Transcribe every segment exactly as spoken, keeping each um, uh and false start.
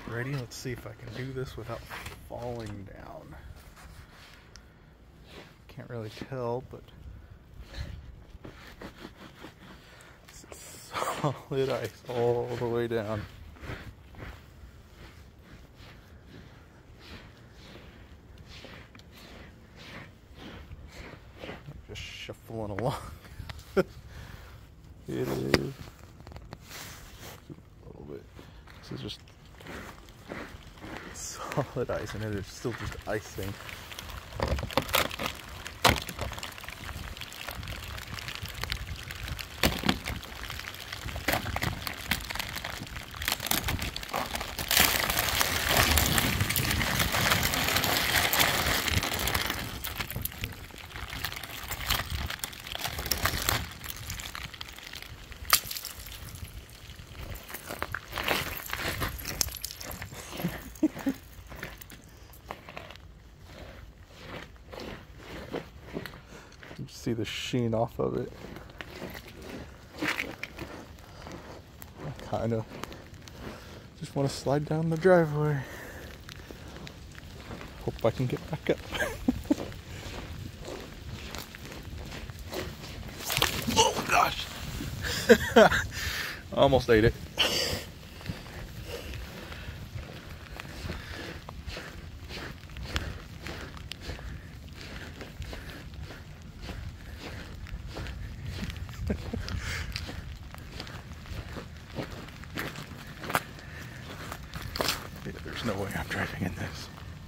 Ready? Let's see if I can do this without falling down. Can't really tell, but this is solid ice all the way down. Just shuffling along. It is a little bit. This is just solid ice, and it is still just icing. You can see the sheen off of it. I kind of just want to slide down the driveway. Hope I can get back up. Oh gosh! Almost ate it. Yeah, there's no way I'm driving in this.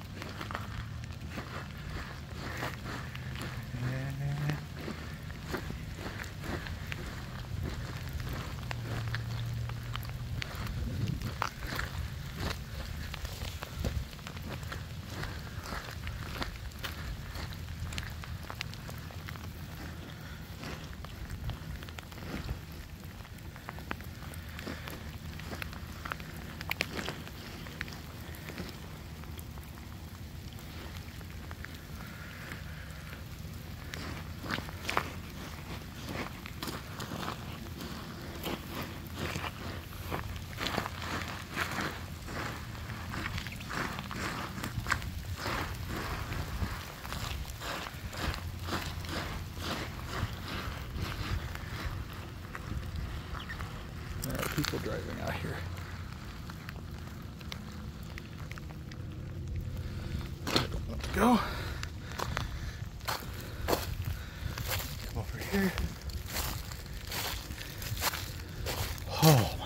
There are people driving out here. I don't want to go. Come over here. Oh.